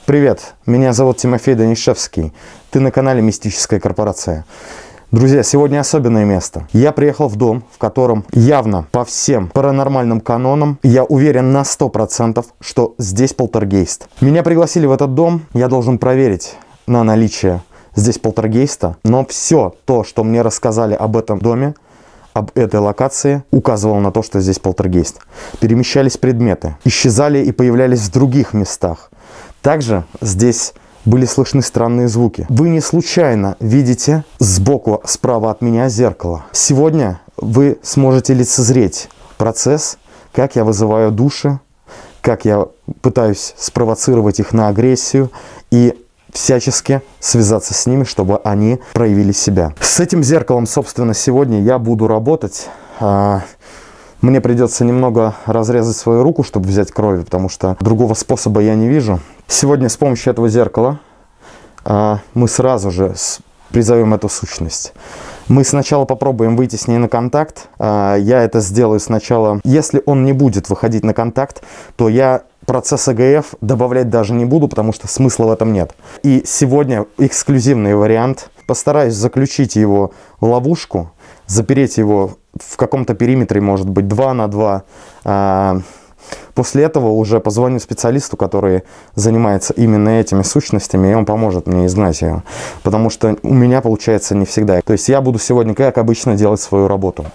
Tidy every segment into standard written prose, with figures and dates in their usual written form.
Привет, меня зовут Тимофей Данишевский. Ты на канале Мистическая корпорация. Друзья, сегодня особенное место. Я приехал в дом, в котором явно по всем паранормальным канонам я уверен на 100%, что здесь полтергейст. Меня пригласили в этот дом, я должен проверить на наличие здесь полтергейста, но все то, что мне рассказали об этом доме, об этой локации, указывало на то, что здесь полтергейст. Перемещались предметы, исчезали и появлялись в других местах. Также здесь были слышны странные звуки. Вы не случайно видите сбоку, справа от меня зеркало. Сегодня вы сможете лицезреть процесс, как я вызываю души, как я пытаюсь спровоцировать их на агрессию и всячески связаться с ними, чтобы они проявили себя. С этим зеркалом, собственно, сегодня я буду работать. Мне придется немного разрезать свою руку, чтобы взять крови, потому что другого способа я не вижу. Сегодня с помощью этого зеркала мы сразу же призовем эту сущность. Мы сначала попробуем выйти с ней на контакт. Я это сделаю сначала. Если он не будет выходить на контакт, то я процесс ЭГФ добавлять даже не буду, потому что смысла в этом нет. И сегодня эксклюзивный вариант. Постараюсь заключить его в ловушку, запереть его в каком-то периметре, может быть, 2 на 2. После этого уже позвоню специалисту, который занимается именно этими сущностями, и он поможет мне изгнать ее. Потому что у меня получается не всегда. То есть я буду сегодня, как обычно, делать свою работу.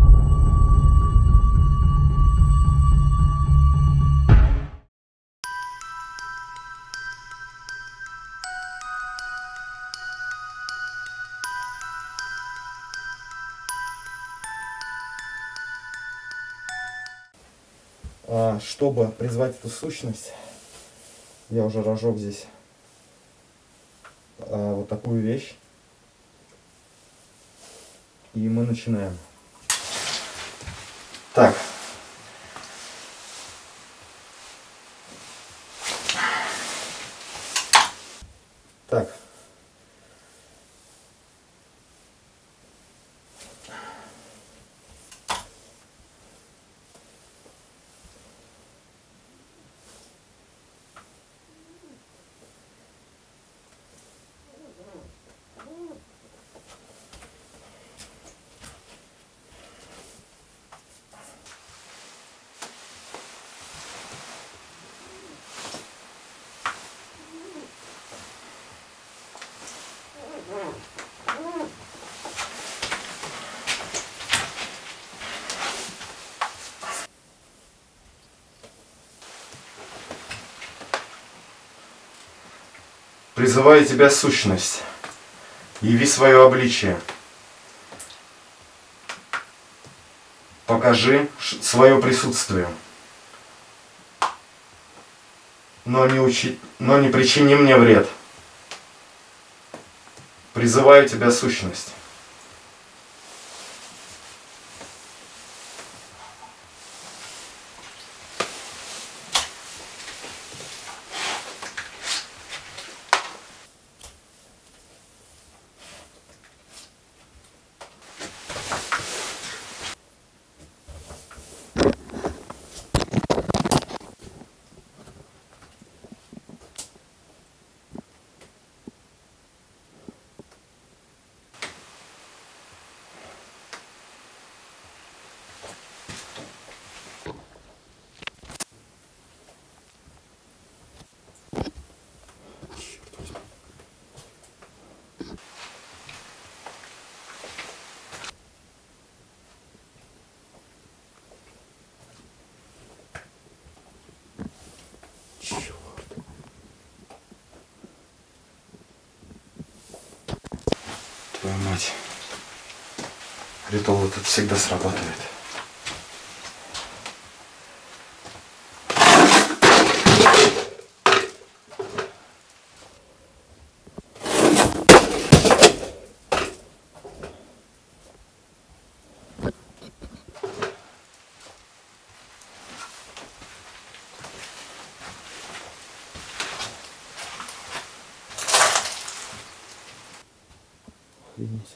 Чтобы призвать эту сущность, я уже разжег здесь вот такую вещь. И мы начинаем. Так. Так. Призываю тебя, сущность, яви свое обличие. Покажи свое присутствие. Но не причини мне вред. Призываю тебя, сущность. Твою мать. Ритуал этот всегда срабатывает. Охренеть.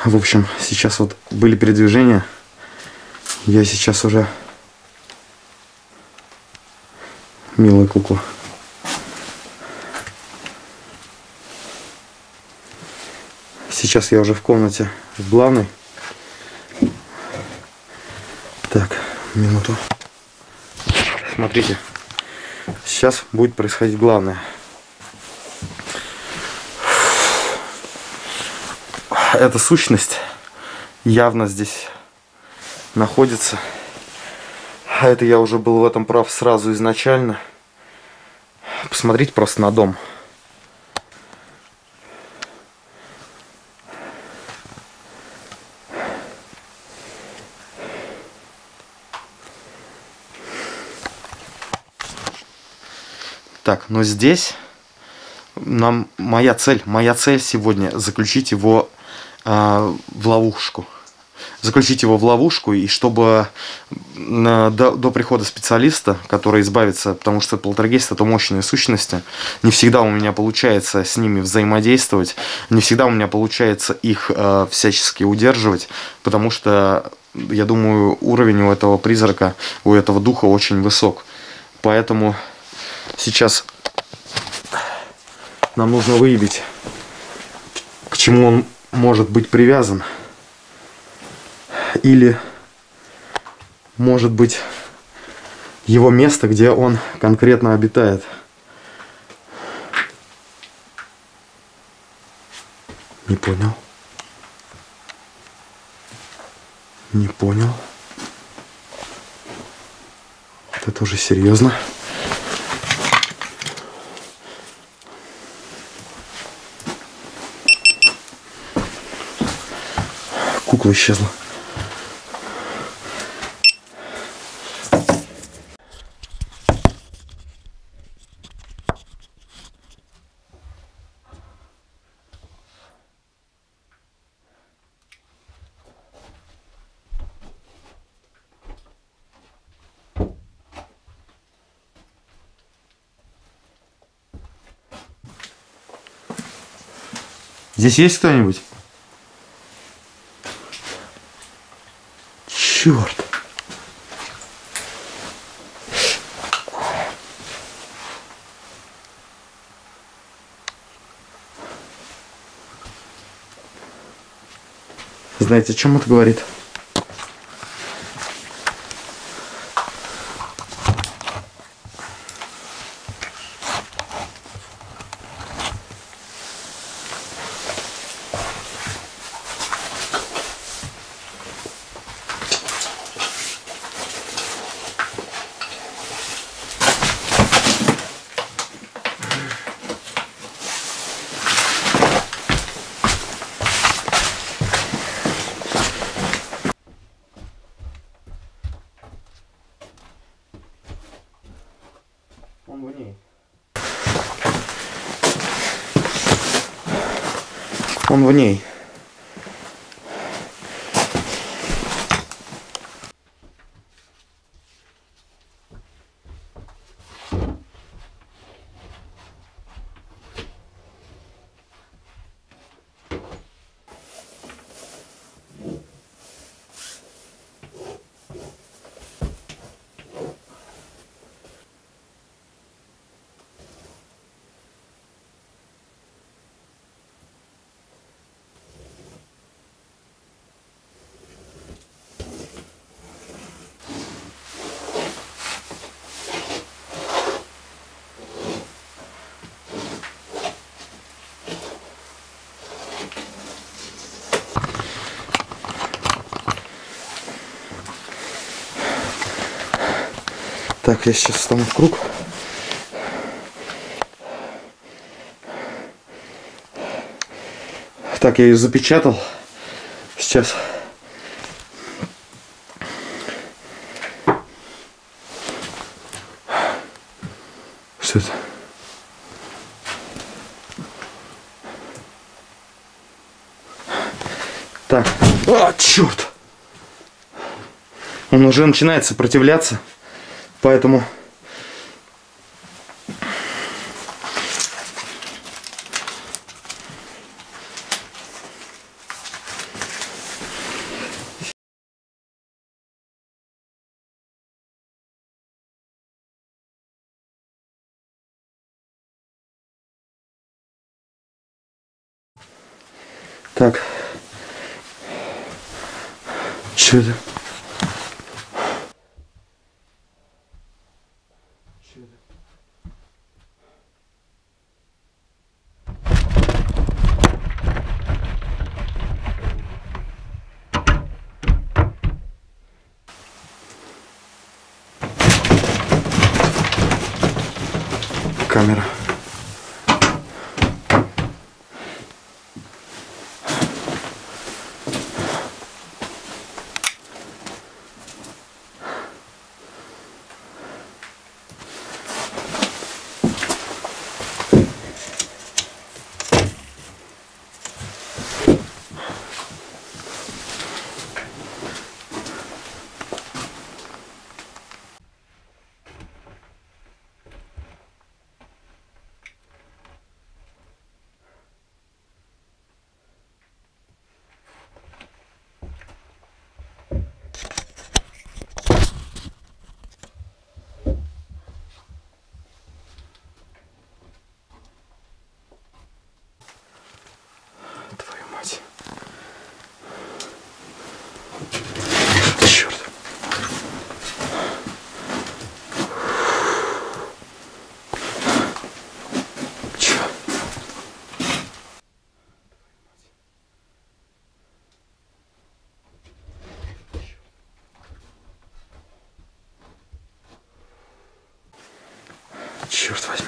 В общем, сейчас вот были передвижения. Я сейчас уже... Милая кукла. Сейчас я уже в комнате в главной. Так, минуту. Смотрите. Сейчас будет происходить главное. Эта сущность явно здесь находится. А это я уже был в этом прав сразу изначально. Посмотрите просто на дом. Так, но здесь моя цель сегодня заключить его в ловушку. Заключить его в ловушку, и чтобы до прихода специалиста, который избавится, потому что полтергейст — это мощные сущности, не всегда у меня получается с ними взаимодействовать, не всегда у меня получается их всячески удерживать, потому что, я думаю, уровень у этого призрака, у этого духа очень высок. Поэтому сейчас нам нужно выявить, к чему он может быть привязан. Или, может быть, его место, где он конкретно обитает. Не понял. Не понял. Это уже серьезно. Кукла исчезла. Здесь есть кто-нибудь? Черт! Знаете, о чем это говорит? Он в ней. Он в ней. Так, я сейчас встану в круг. Так, я ее запечатал. Сейчас. Что это? Так. А, черт! Он уже начинает сопротивляться. Поэтому Так. Что это? Камера. Твою мать. Черт. Че? Черт возьми.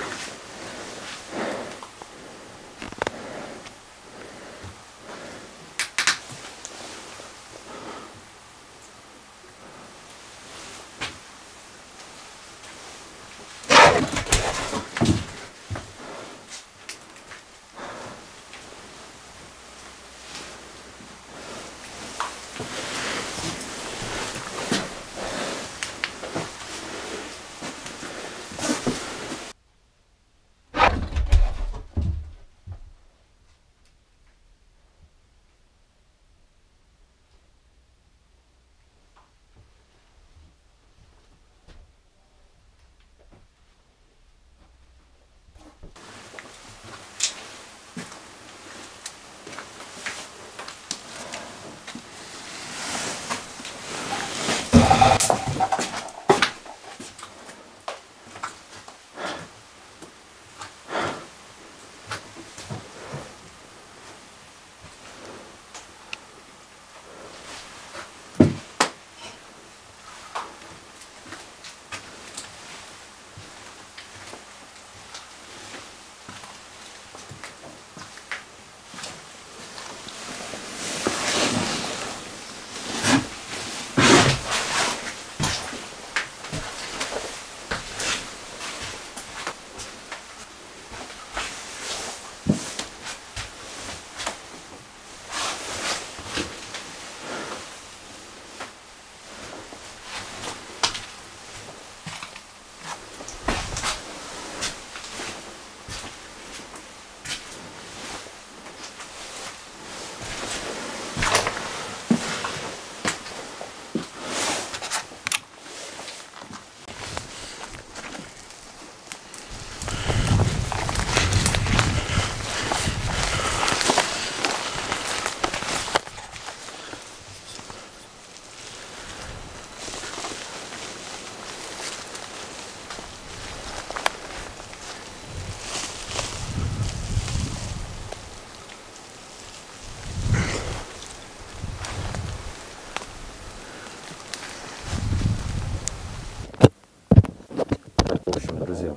Друзья,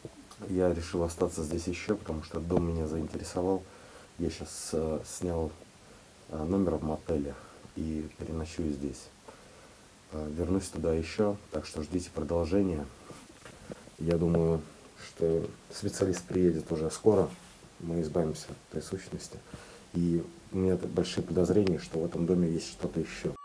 я решил остаться здесь еще, потому что дом меня заинтересовал. Я сейчас снял номер в мотеле и переночую здесь. Вернусь туда еще, так что ждите продолжения. Я думаю, что специалист приедет уже скоро. Мы избавимся от этой сущности. И у меня большие подозрения, что в этом доме есть что-то еще.